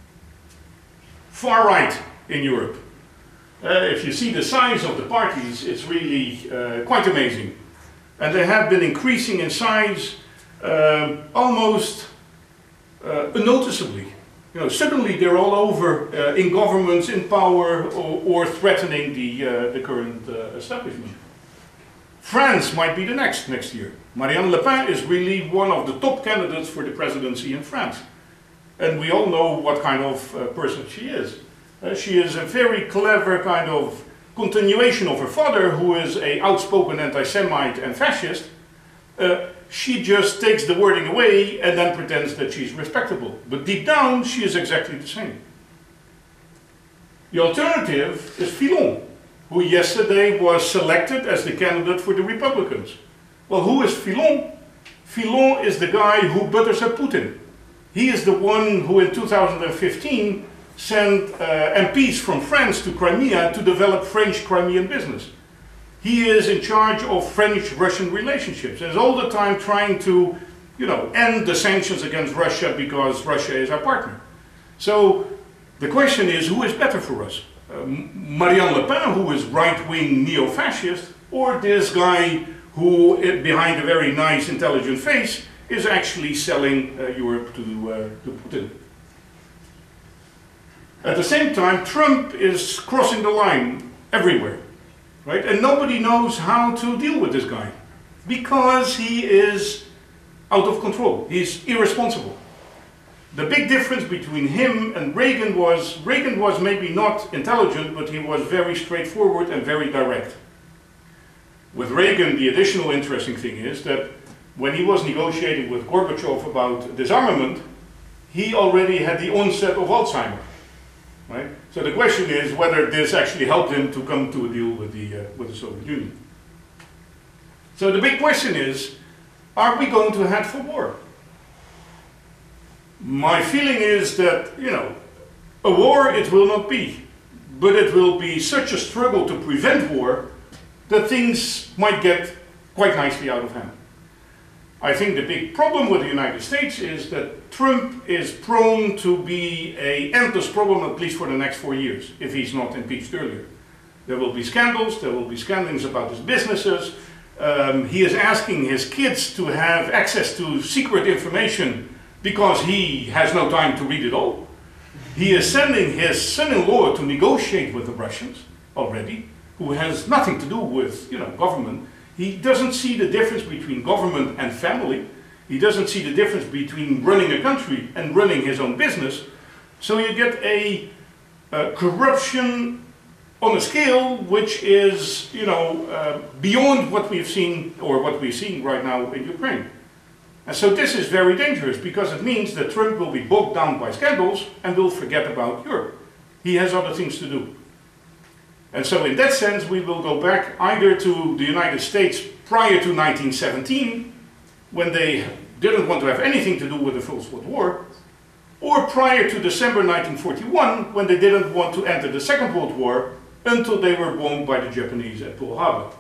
Far right in Europe. Uh, if you see the size of the parties, it's really uh, quite amazing. And they have been increasing in size uh, almost uh, unnoticeably. You know, suddenly they're all over uh, in governments, in power, or, or threatening the, uh, the current uh, establishment. France might be the next next year. Marine Le Pen is really one of the top candidates for the presidency in France. And we all know what kind of uh, person she is. Uh, she is a very clever kind of continuation of her father, who is an outspoken anti-Semite and fascist. Uh, she just takes the wording away and then pretends that she's respectable. But deep down, she is exactly the same. The alternative is Fillon, who yesterday was selected as the candidate for the Republicans. Well, who is Fillon? Fillon is the guy who butters up Putin. He is the one who in two thousand fifteen sent uh, M Ps from France to Crimea to develop French-Crimean business. He is in charge of French-Russian relationships and is all the time trying to, you know, end the sanctions against Russia because Russia is our partner. So the question is, who is better for us? Uh, Marine Le Pen, who is right-wing neo-fascist, or this guy who, behind a very nice, intelligent face, is actually selling uh, Europe to, uh, to Putin. At the same time, Trump is crossing the line everywhere, right? And nobody knows how to deal with this guy, because he is out of control. He's irresponsible. The big difference between him and Reagan was, Reagan was maybe not intelligent, but he was very straightforward and very direct. With Reagan, the additional interesting thing is that when he was negotiating with Gorbachev about disarmament, he already had the onset of Alzheimer's. Right? So the question is whether this actually helped him to come to a deal with the, uh, with the Soviet Union. So the big question is, are we going to head for war? My feeling is that, you know, a war it will not be, but it will be such a struggle to prevent war that things might get quite nicely out of hand. I think the big problem with the United States is that Trump is prone to be an endless problem, at least for the next four years, if he's not impeached earlier. There will be scandals, there will be scandals about his businesses. Um, he is asking his kids to have access to secret information because he has no time to read it all. He is sending his son-in-law to negotiate with the Russians already, who has nothing to do with, you know, government. He doesn't see the difference between government and family. He doesn't see the difference between running a country and running his own business. So you get a, a corruption on a scale which is, you know, uh, beyond what we've seen or what we're seeing right now in Ukraine. And so this is very dangerous because it means that Trump will be bogged down by scandals and will forget about Europe. He has other things to do. And so in that sense we will go back either to the United States prior to nineteen seventeen, when they didn't want to have anything to do with the First World War, or prior to December nineteen forty-one, when they didn't want to enter the Second World War until they were bombed by the Japanese at Pearl Harbor.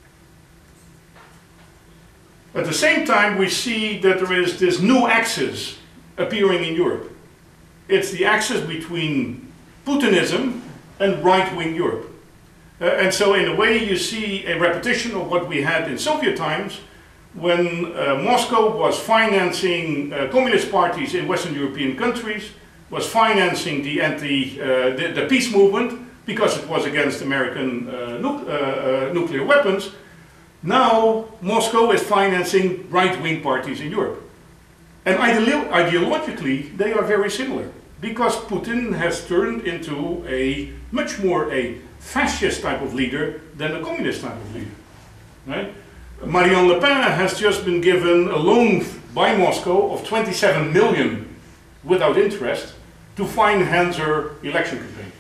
At the same time, we see that there is this new axis appearing in Europe. It's the axis between Putinism and right-wing Europe. Uh, and so in a way you see a repetition of what we had in Soviet times, when uh, Moscow was financing uh, communist parties in Western European countries, was financing the, anti, uh, the, the peace movement because it was against American uh, nu uh, uh, nuclear weapons. Now Moscow is financing right-wing parties in Europe. And ideolo ideologically they are very similar, because Putin has turned into a much more a fascist type of leader than a communist type of leader. Right? Marine Le Pen has just been given a loan by Moscow of twenty-seven million without interest to finance her election campaign.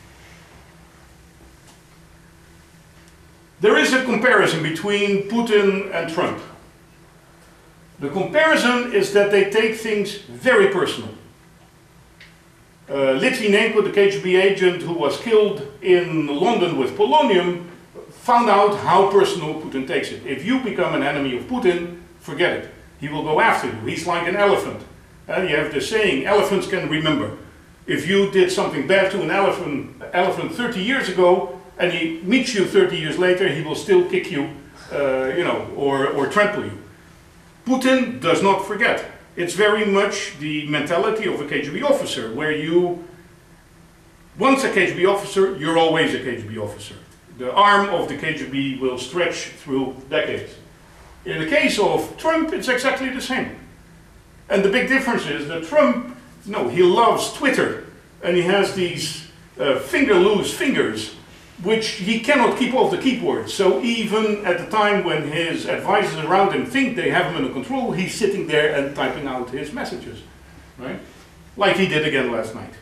There is a comparison between Putin and Trump. The comparison is that they take things very personal. Uh, Litvinenko, the K G B agent who was killed in London with polonium, found out how personal Putin takes it. If you become an enemy of Putin, forget it. He will go after you. He's like an elephant. Uh, you have the saying, elephants can remember. If you did something bad to an elephant, elephant thirty years ago, and he meets you thirty years later, he will still kick you, uh, you know, or, or trample you. Putin does not forget. It's very much the mentality of a K G B officer, where you, once a K G B officer, you're always a K G B officer. The arm of the K G B will stretch through decades. In the case of Trump, it's exactly the same. And the big difference is that Trump, no, he loves Twitter, and he has these uh, finger-loose fingers, which he cannot keep off the keyboard. So even at the time when his advisors around him think they have him under control, he's sitting there and typing out his messages, right? Like he did again last night.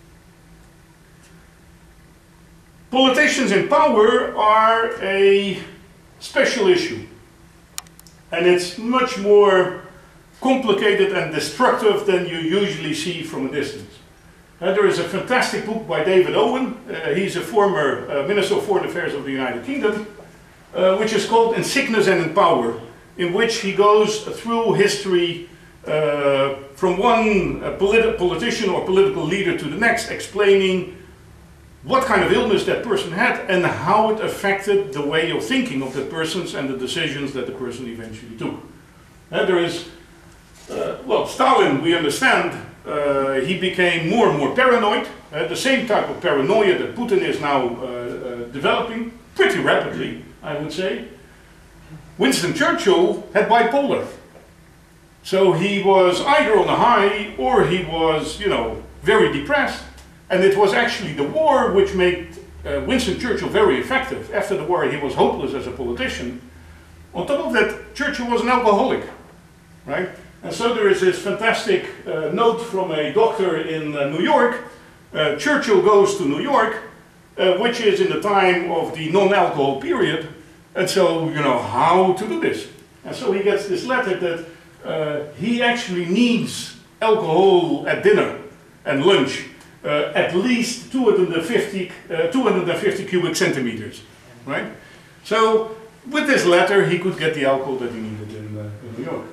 Politicians in power are a special issue. And it's much more complicated and destructive than you usually see from a distance. Uh, there is a fantastic book by David Owen. Uh, he's a former uh, Minister of Foreign Affairs of the United Kingdom, uh, which is called In Sickness and in Power, in which he goes through history uh, from one uh, politi politician or political leader to the next, explaining what kind of illness that person had and how it affected the way of thinking of that person and the decisions that the person eventually took. Uh, there is, uh, well, Stalin, we understand, Uh, he became more and more paranoid, uh, the same type of paranoia that Putin is now uh, uh, developing, pretty rapidly, I would say. Winston Churchill had bipolar. So he was either on a high or he was, you know, very depressed. And it was actually the war which made uh, Winston Churchill very effective. After the war he was hopeless as a politician. On top of that, Churchill was an alcoholic, right? And so there is this fantastic uh, note from a doctor in uh, New York. Uh, Churchill goes to New York, uh, which is in the time of the non-alcohol period. And so, you know, how to do this? And so he gets this letter that uh, he actually needs alcohol at dinner and lunch, uh, at least two hundred fifty, uh, two hundred fifty cubic centimeters, right? So with this letter he could get the alcohol that he needed in, uh, in New York.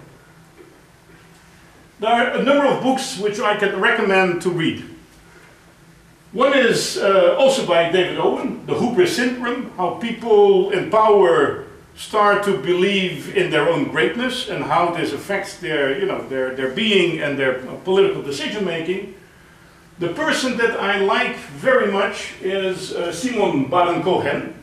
There are a number of books which I can recommend to read. One is uh, also by David Owen, The Hubris Syndrome, how people in power start to believe in their own greatness and how this affects their, you know, their, their being and their political decision making. The person that I like very much is uh, Simon Baron-Cohen.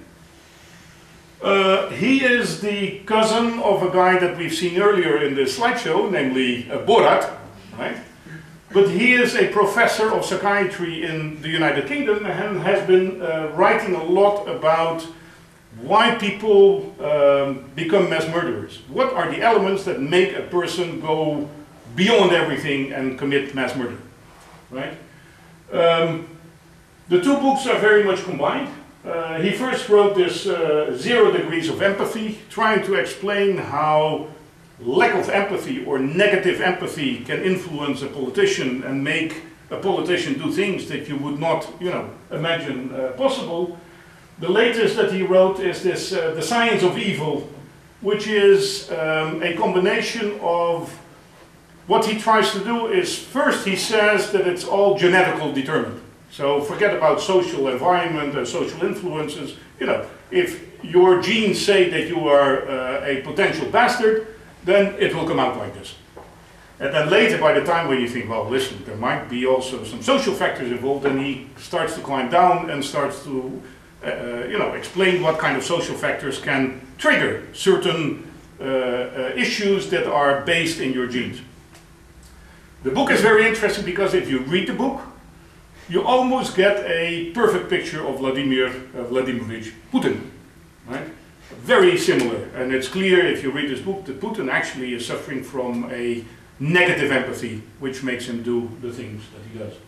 Uh, he is the cousin of a guy that we've seen earlier in the slideshow, namely uh, Borat, right? But he is a professor of psychiatry in the United Kingdom and has been uh, writing a lot about why people um, become mass murderers. What are the elements that make a person go beyond everything and commit mass murder, right? Um, the two books are very much combined. Uh, he first wrote this uh, Zero Degrees of Empathy, trying to explain how lack of empathy or negative empathy can influence a politician and make a politician do things that you would not, you know, imagine uh, possible. The latest that he wrote is this, uh, The Science of Evil, which is um, a combination of what he tries to do is, first he says that it's all genetically determined. So forget about social environment and social influences. You know, if your genes say that you are uh, a potential bastard, then it will come out like this. And then later, by the time when you think, well, listen, there might be also some social factors involved, and he starts to climb down and starts to, uh, you know, explain what kind of social factors can trigger certain uh, uh, issues that are based in your genes. The book is very interesting because if you read the book, you almost get a perfect picture of Vladimir uh, Vladimirovich Putin, right? Very similar, and it's clear if you read this book that Putin actually is suffering from a negative empathy, which makes him do the things that he does.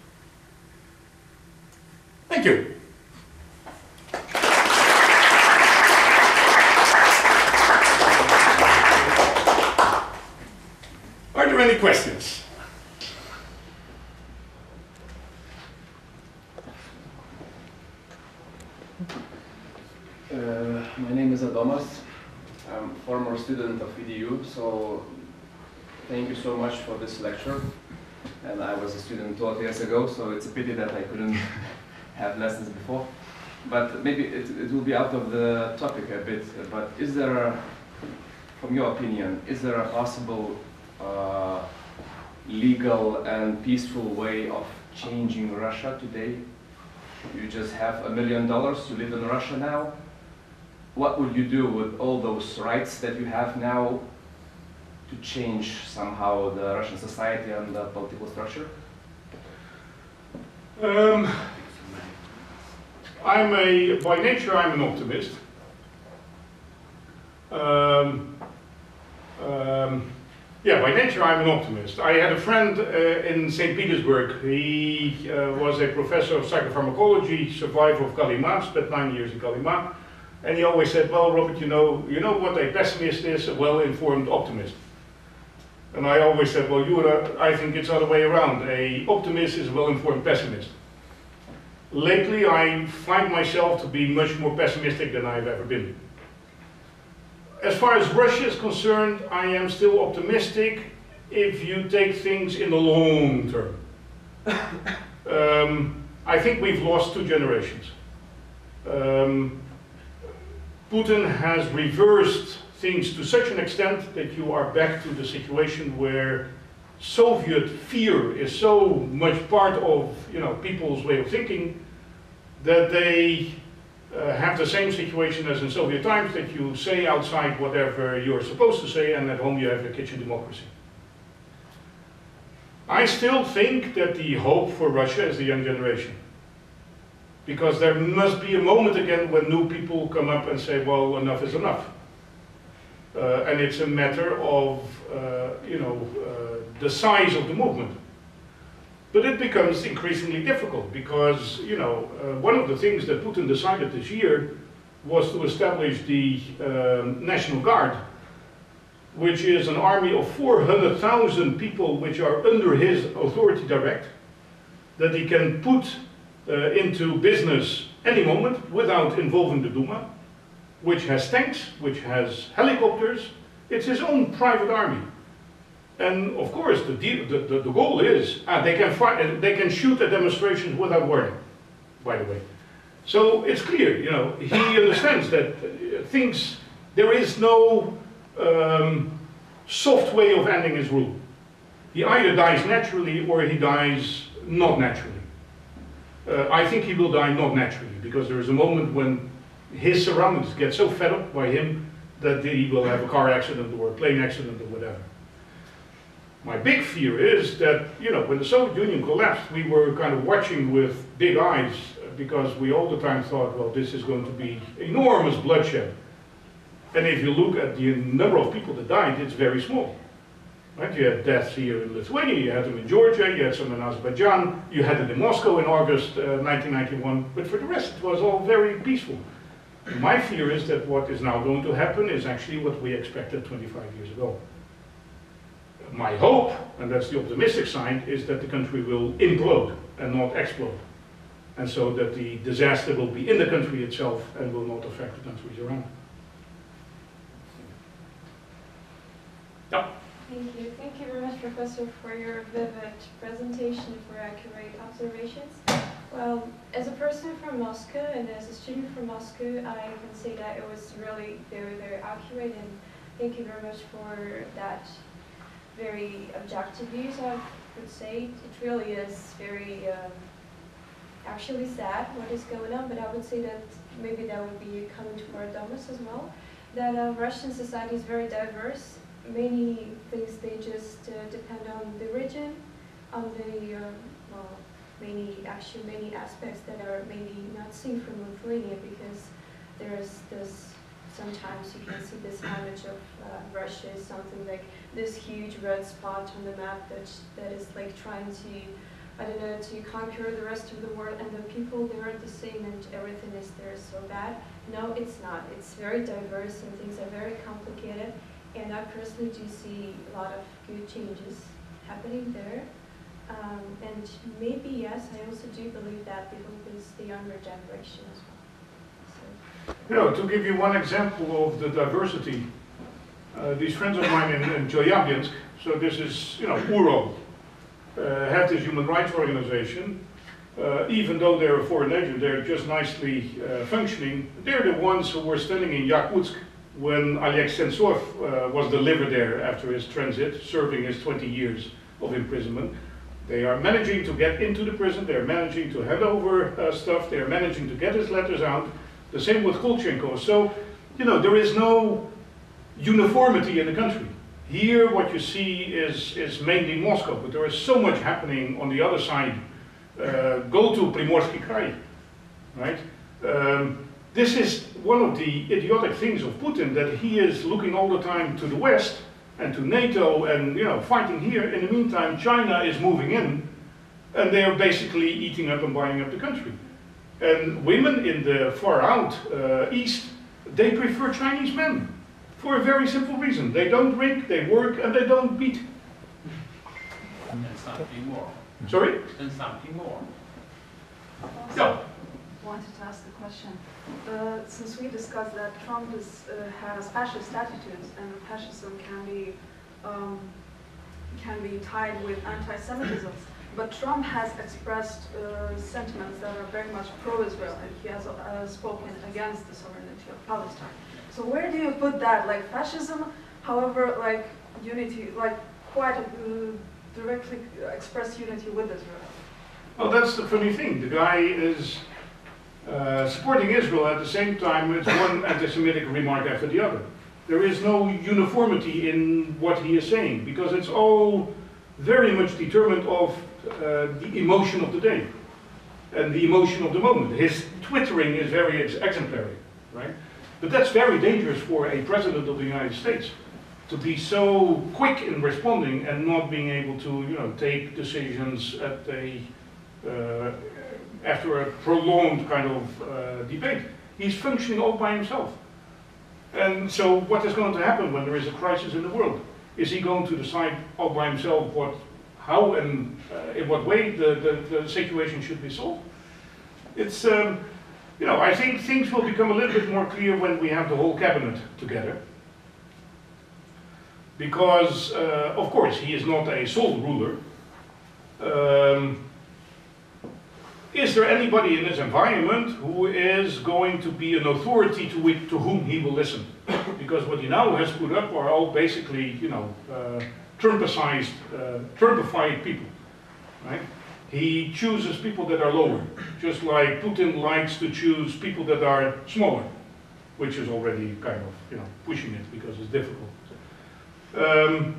Thank you. Are there any questions? Uh, my name is Adomas. I'm a former student of E D U, so thank you so much for this lecture. And I was a student twelve years ago, so it's a pity that I couldn't have lessons before. But maybe it, it will be out of the topic a bit, but is there, a, from your opinion, is there a possible uh, legal and peaceful way of changing Russia today? You just have a million dollars, you live in Russia now. What would you do with all those rights that you have now to change somehow the Russian society and the political structure? Um, I'm a, by nature I'm an optimist. Um, um, yeah, by nature I'm an optimist. I had a friend uh, in Saint Petersburg. He uh, was a professor of psychopharmacology, survivor of Kalima, spent nine years in Kalima. And he always said, well, Robert, you know, you know what a pessimist is? A well-informed optimist. And I always said, well, you are, I think it's the other way around. A optimist is a well-informed pessimist. Lately, I find myself to be much more pessimistic than I've ever been. As far as Russia is concerned, I am still optimistic if you take things in the long term. um, I think we've lost two generations. Um, Putin has reversed things to such an extent that you are back to the situation where Soviet fear is so much part of, you know, people's way of thinking that they uh, have the same situation as in Soviet times, that you say outside whatever you're supposed to say and at home you have your kitchen democracy. I still think that the hope for Russia is the young generation. Because there must be a moment again when new people come up and say, well, enough is enough. Uh, and it's a matter of, uh, you know, uh, the size of the movement. But it becomes increasingly difficult because, you know, uh, one of the things that Putin decided this year was to establish the uh, National Guard, which is an army of four hundred thousand people which are under his authority direct, that he can put uh, into business any moment without involving the Duma, which has tanks, which has helicopters. It's his own private army. And of course, the, deal, the, the, the goal is, uh, they, can fight, they can shoot at demonstrations without warning, by the way. So it's clear, you know, he understands that uh, things, there is no um, soft way of ending his rule. He either dies naturally or he dies not naturally. Uh, I think he will die not naturally, because there is a moment when his surroundings get so fed up by him that he will have a car accident or a plane accident or whatever. My big fear is that, you know, when the Soviet Union collapsed, we were kind of watching with big eyes because we all the time thought, well, this is going to be enormous bloodshed. And if you look at the number of people that died, it's very small. Right? You had deaths here in Lithuania, you had them in Georgia, you had some in Azerbaijan, you had it in Moscow in August uh, nineteen ninety-one, but for the rest it was all very peaceful. And my fear is that what is now going to happen is actually what we expected twenty-five years ago. My hope, and that's the optimistic side, is that the country will implode and not explode. And so that the disaster will be in the country itself and will not affect the countries around. Yeah. Thank you. Thank you very much, Professor, for your vivid presentation, for accurate observations. Well, as a person from Moscow and as a student from Moscow, I can say that it was really very, very accurate, and thank you very much for that very objective views, I would say. It really is very um, actually sad what is going on, but I would say that maybe that would be coming to our domus as well, that uh, Russian society is very diverse. Many things, they just uh, depend on the region, on the, uh, well, many, actually many aspects that are maybe not seen from Lithuania, because there's this, sometimes you can see this image of uh, Russia as something like this huge red spot on the map that, that is like trying to, I don't know, to conquer the rest of the world, and the people, they are the same and everything is there so bad. No, it's not. It's very diverse and things are very complicated, and I personally do see a lot of good changes happening there. Um, and maybe, yes, I also do believe that the hope is the younger generation as well. So. You know, to give you one example of the diversity, uh, these friends of mine in, in Chelyabinsk, so this is, you know, Uro, uh, have this human rights organization. Uh, even though they're a foreign agent, they're just nicely uh, functioning. They're the ones who were standing in Yakutsk when Oleg Sentsov uh, was delivered there after his transit, serving his twenty years of imprisonment. They are managing to get into the prison, they're managing to hand over uh, stuff, they're managing to get his letters out. The same with Kolchenko. So, you know, there is no uniformity in the country. Here what you see is, is mainly Moscow, but there is so much happening on the other side. Uh, go to Primorsky Krai, right? Um, this is one of the idiotic things of Putin, that he is looking all the time to the West and to NATO and, you know, fighting here. In the meantime, China is moving in and they are basically eating up and buying up the country. And women in the far out uh, East, they prefer Chinese men for a very simple reason. They don't drink, they work, and they don't beat. And something more. Sorry? And something more. Yeah. Wanted to ask a question. Uh, since we discussed that Trump is, uh, has fascist attitudes, and fascism can be um, can be tied with anti-Semitism, but Trump has expressed uh, sentiments that are very much pro-Israel, and he has uh, spoken against the sovereignty of Palestine. So where do you put that? Like fascism, however, like unity, like quite a, uh, directly express unity with Israel. Well, that's the funny thing. The guy is uh, supporting Israel at the same time as one anti-Semitic remark after the other. There is no uniformity in what he is saying, because it's all very much determined of uh, the emotion of the day and the emotion of the moment. His twittering is very ex exemplary, right? But that's very dangerous for a president of the United States, to be so quick in responding and not being able to, you know, take decisions at a uh, after a prolonged kind of uh, debate. He's functioning all by himself. And so what is going to happen when there is a crisis in the world? Is he going to decide all by himself what, how and uh, in what way the, the, the situation should be solved? It's, um, you know, I think things will become a little bit more clear when we have the whole cabinet together. Because, uh, of course, he is not a sole ruler. Um, Is there anybody in this environment who is going to be an authority to, which, to whom he will listen? Because what he now has put up are all basically, you know, uh, Trumpicized, uh, Trumpified people, right? He chooses people that are lower, just like Putin likes to choose people that are smaller, which is already kind of, you know, pushing it because it's difficult. Um,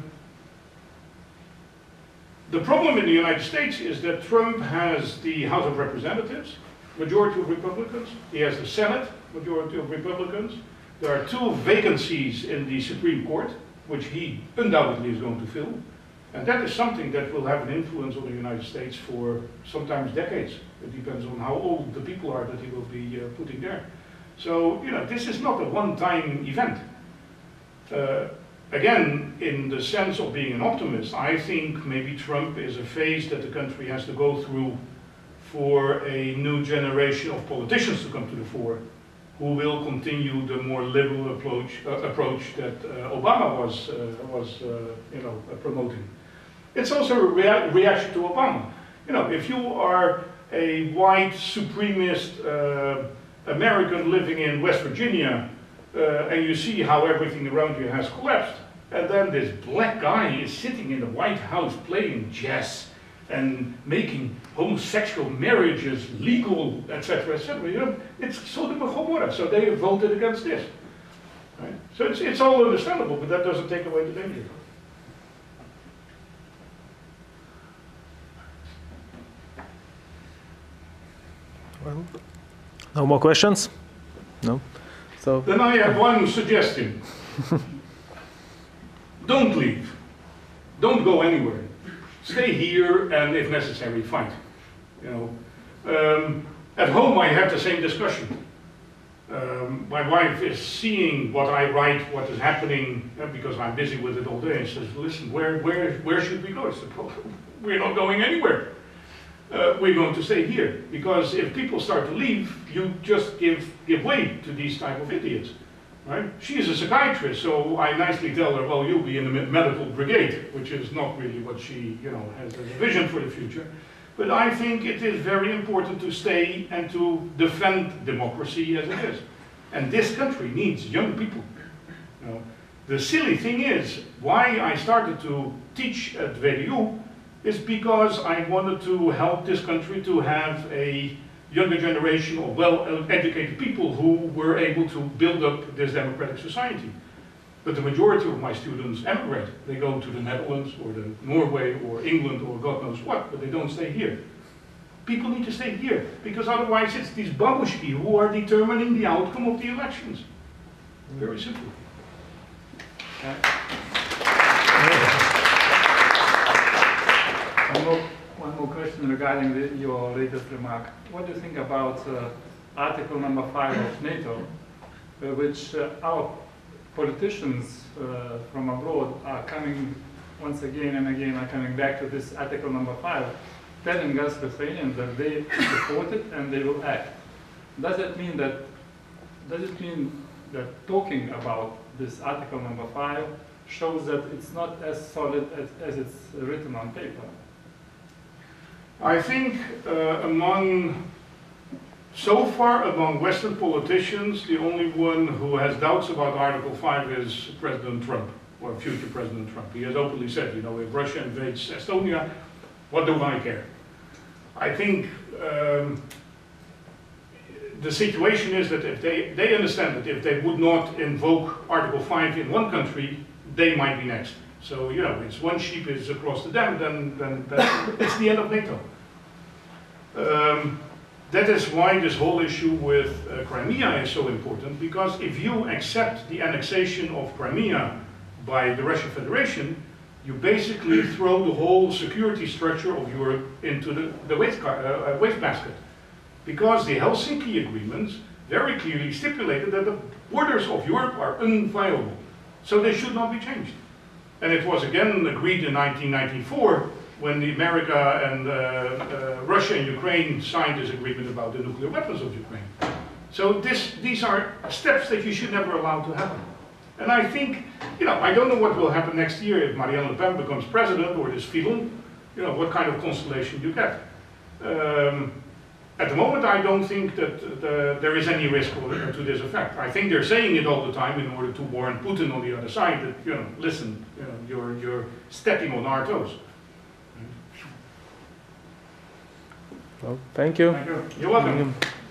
The problem in the United States is that Trump has the House of Representatives, majority of Republicans. He has the Senate, majority of Republicans. There are two vacancies in the Supreme Court, which he undoubtedly is going to fill. And that is something that will have an influence on the United States for sometimes decades. It depends on how old the people are that he will be uh, putting there. So, you know, this is not a one-time event. Uh, Again, in the sense of being an optimist, I think maybe Trump is a phase that the country has to go through for a new generation of politicians to come to the fore, who will continue the more liberal approach, uh, approach that uh, Obama was, uh, was uh, you know, uh, promoting. It's also a rea reaction to Obama. You know, if you are a white supremacist uh, American living in West Virginia, uh, and you see how everything around you has collapsed, and then this black guy is sitting in the White House playing chess and making homosexual marriages legal, et cetera, et cetera. You know, it's Sodom and Gomorrah, so they voted against this. Right? So it's, it's all understandable, but that doesn't take away the danger. Well, no more questions? No? So then I have one suggestion. Don't leave. Don't go anywhere. Stay here and, if necessary, fight. You know, um, at home I have the same discussion. Um, my wife is seeing what I write, what is happening, uh, because I'm busy with it all day. And says, "Listen, where, where, where should we go?" I said, "We're not going anywhere. Uh, we're going to stay here, because if people start to leave, you just give give way to these type of idiots." Right? She is a psychiatrist, so I nicely tell her, "Well, you'll be in the medical brigade," which is not really what she, you know, has as a vision for the future. But I think it is very important to stay and to defend democracy as it is. And this country needs young people. You know, the silly thing is, why I started to teach at V D U is because I wanted to help this country to have a younger generation of well-educated people who were able to build up this democratic society. But the majority of my students emigrate. They go to the Netherlands or the Norway or England or God knows what, but they don't stay here. People need to stay here, because otherwise it's these babushki who are determining the outcome of the elections. Very simple. One more, one more question regarding the, your latest remark. What do you think about uh, Article number five of NATO, uh, which uh, our politicians uh, from abroad are coming once again and again are coming back to this Article number five, telling us Lithuanians that they support it and they will act. Does it mean that does it mean that talking about this Article number five shows that it's not as solid as, as it's written on paper? I think uh, among, so far among Western politicians, the only one who has doubts about Article five is President Trump, or future President Trump. He has openly said, you know, if Russia invades Estonia, what do I care? I think um, the situation is that if they, they understand that if they would not invoke Article five in one country, they might be next. So, you know, it's one sheep is across the dam, then, then that's, it's the end of NATO. Um, that is why this whole issue with uh, Crimea is so important, because if you accept the annexation of Crimea by the Russian Federation, you basically throw the whole security structure of Europe into the, the waste, uh, waste basket. Because the Helsinki agreements very clearly stipulated that the borders of Europe are inviolable. So they should not be changed. And it was again agreed in nineteen ninety-four when the America and uh, uh, Russia and Ukraine signed this agreement about the nuclear weapons of Ukraine. So this, these are steps that you should never allow to happen. And I think, you know, I don't know what will happen next year if Marine Le Pen becomes president or this Fillon, you know, what kind of constellation you get. Um, at the moment, I don't think that the, there is any risk to this effect. I think they're saying it all the time in order to warn Putin on the other side that, you know, listen, you know, you're, you're stepping on our toes. Well, thank you. Thank you. You're welcome. Mm.